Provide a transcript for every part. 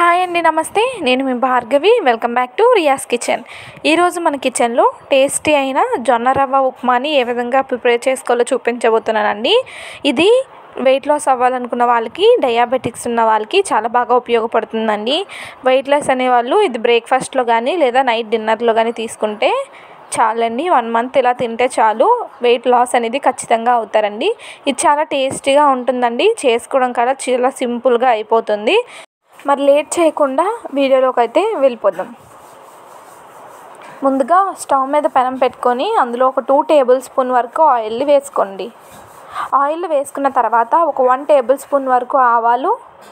Hi అండి, నమస్తే. నేను మీ Bhargavi. Welcome back to Ria's kitchen. ఈరోజు మన కిచెన్లో టేస్టీ అయిన జొన్న రవ్వ ఉప్మాని ఏ విధంగా ప్రిపేర్ చేసుకోవాలో చూపించబోతున్నానండి. ఇది వెయిట్ లాస్ అవ్వాలనుకున్న వాళ్ళకి, డయాబెటిక్స్ ఉన్న వాళ్ళకి చాలా బాగా ఉపయోగపడుతుందండి. వెయిట్ లాస్ అనేవాళ్ళు ఇది బ్రేక్ఫాస్ట్లో కానీ లేదా నైట్ డిన్నర్లో కానీ తీసుకుంటే చాలండి. 1 మంత్ ఇలా తింటే చాలు, వెయిట్ లాస్ అనేది ఖచ్చితంగా అవుతారండి. ఇది చాలా టేస్టీగా ఉంటుందండి. చేసుకోవడం కూడా చాలా సింపుల్గా అయిపోతుంది. మరి లేట్ చేయకుండా వీడియోలోకి అయితే వెళ్ళిపోదాం. ముందుగా స్టవ్ మీద పెనం పెట్టుకొని అందులో ఒక 2 టేబుల్ స్పూన్ వరకు ఆయిల్ వేసుకోండి. ఆయిల్ వేసుకున్న తర్వాత ఒక 1 టేబుల్ స్పూన్ వరకు ఆవాలు,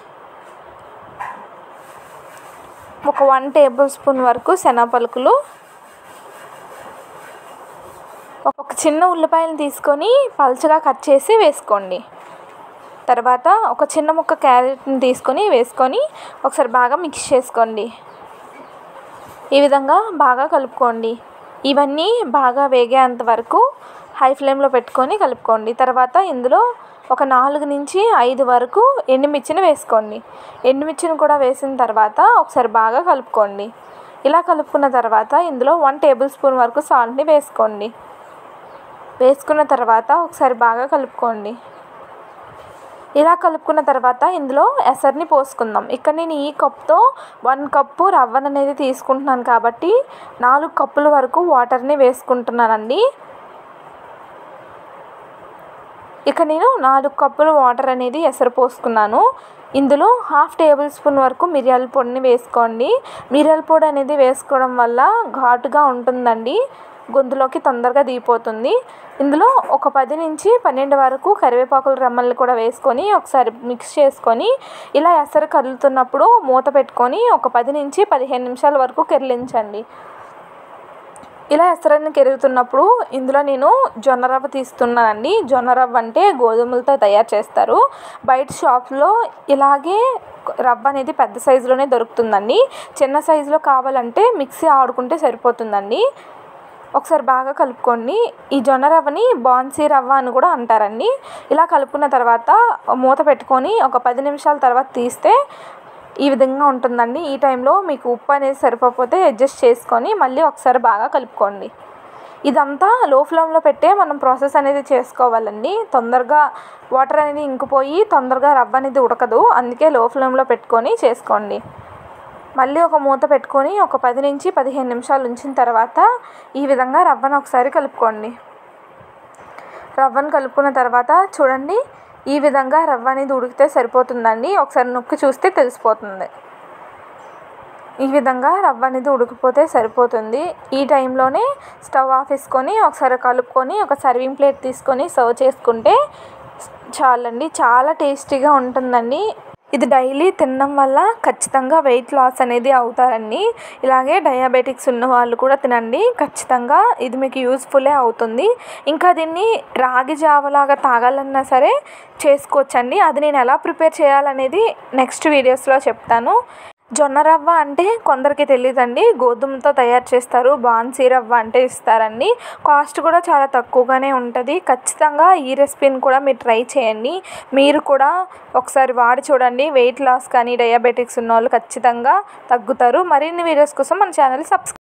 ఒక 1 టేబుల్ స్పూన్ వరకు శనగపలుకులు, ఒక చిన్న ఉల్లిపాయలు తీసుకొని పల్చగా కట్ చేసి వేసుకోండి. తర్వాత ఒక చిన్న ముక్క క్యారెట్ని తీసుకొని వేసుకొని ఒకసారి బాగా మిక్స్ చేసుకోండి. ఈ విధంగా బాగా కలుపుకోండి. ఇవన్నీ బాగా వేగేంత వరకు హై ఫ్లేమ్లో పెట్టుకొని కలుపుకోండి. తర్వాత ఇందులో ఒక 4 నుంచి 5 వరకు ఎండుమిర్చిని వేసుకోండి. ఎండుమిర్చిని కూడా వేసిన తర్వాత ఒకసారి బాగా కలుపుకోండి. ఇలా కలుపుకున్న తర్వాత ఇందులో 1 టేబుల్ స్పూన్ వరకు సాల్ట్ని వేసుకోండి. వేసుకున్న తర్వాత ఒకసారి బాగా కలుపుకోండి. ఇలా కలుపుకున్న తర్వాత ఇందులో ఎసరుని పోసుకుందాం. ఇక్కడ నేను ఈ కప్తో 1 కప్పు రవ్వను అనేది తీసుకుంటున్నాను కాబట్టి 4 కప్పుల వరకు వాటర్ని వేసుకుంటున్నానండి. ఇక నేను 4 కప్పుల వాటర్ అనేది ఎసరు పోసుకున్నాను. ఇందులో 1/2 టేబుల్ స్పూన్ వరకు మిరియాల పొడిని వేసుకోండి. మిరియాల పొడి అనేది వేసుకోవడం వల్ల ఘాటుగా ఉంటుందండి, గొంతులోకి తొందరగా దిగిపోతుంది. ఇందులో ఒక 10 నుంచి 12 వరకు కరివేపాకుల రెమ్మల్ని కూడా వేసుకొని ఒకసారి మిక్స్ చేసుకొని ఇలా ఎసరు కదులుతున్నప్పుడు మూత పెట్టుకొని ఒక 10 నుంచి 15 నిమిషాల వరకు కెరిలించండి. ఇలా ఎసరని కెరుగుతున్నప్పుడు ఇందులో నేను జొన్న రవ్వ తీస్తున్నానండి. జొన్న రవ్వ అంటే గోధుమలతో తయారు చేస్తారు. బయట షాప్లో ఇలాగే రవ్వ అనేది పెద్ద సైజులోనే దొరుకుతుందండి. చిన్న సైజులో కావాలంటే మిక్సీ ఆడుకుంటే సరిపోతుందండి. ఒకసారి బాగా కలుపుకోండి. ఈ జొన్న రవ్వని బాన్సీ రవ్వ అని కూడా అంటారండి. ఇలా కలుపుకున్న తర్వాత మూత పెట్టుకొని ఒక 10 నిమిషాల తర్వాత తీస్తే ఈ విధంగా ఉంటుందండి. ఈ టైంలో మీకు ఉప్పు అనేది సరిపోతే అడ్జస్ట్ చేసుకొని మళ్ళీ ఒకసారి బాగా కలుపుకోండి. ఇదంతా లో ఫ్లేమ్లో పెట్టే మనం ప్రాసెస్ అనేది చేసుకోవాలండి. తొందరగా వాటర్ అనేది ఇంకిపోయి తొందరగా రవ్వ అనేది ఉడకదు, అందుకే లో ఫ్లేమ్లో పెట్టుకొని చేసుకోండి. మళ్ళీ ఒక మూత పెట్టుకొని ఒక 10 నుంచి 15 నిమిషాలు ఉంచిన తర్వాత ఈ విధంగా రవ్వను ఒకసారి కలుపుకోండి. రవ్వను కలుపుకున్న తర్వాత చూడండి, ఈ విధంగా రవ్వ అనేది ఉడికితే సరిపోతుందండి. ఒకసారి నొక్కి చూస్తే తెలిసిపోతుంది. ఈ విధంగా రవ్వ అనేది ఉడికిపోతే సరిపోతుంది. ఈ టైంలోనే స్టవ్ ఆఫ్ చేసుకొని ఒకసారి కలుపుకొని ఒక సర్వింగ్ ప్లేట్ తీసుకొని సర్వ్ చేసుకుంటే చాలండి. చాలా టేస్టీగా ఉంటుందండి. ఇది డైలీ తినడం వల్ల ఖచ్చితంగా వెయిట్ లాస్ అనేది అవుతారండి. ఇలాగే డయాబెటిక్స్ ఉన్న వాళ్ళు కూడా తినండి, ఖచ్చితంగా ఇది మీకు యూస్ఫుల్లే అవుతుంది. ఇంకా దీన్ని రాగి జావలాగా తాగాలన్నా సరే చేసుకోవచ్చండి. అది నేను ఎలా ప్రిపేర్ చేయాలనేది నెక్స్ట్ వీడియోస్లో చెప్తాను. జొన్న రవ్వ అంటే కొందరికి తెలియదండి, గోధుమతో తయారు చేస్తారు. బాన్సీ రవ్వ అంటే ఇస్తారండి. కాస్ట్ కూడా చాలా తక్కువగానే ఉంటుంది. ఖచ్చితంగా ఈ రెసిపీని కూడా మీరు ట్రై చేయండి. మీరు కూడా ఒకసారి వాడి చూడండి. వెయిట్ లాస్ కానీ డయాబెటిక్స్ ఉన్న వాళ్ళు ఖచ్చితంగా తగ్గుతారు. మరిన్ని వీడియోస్ కోసం మన ఛానల్ సబ్స్క్రైబ్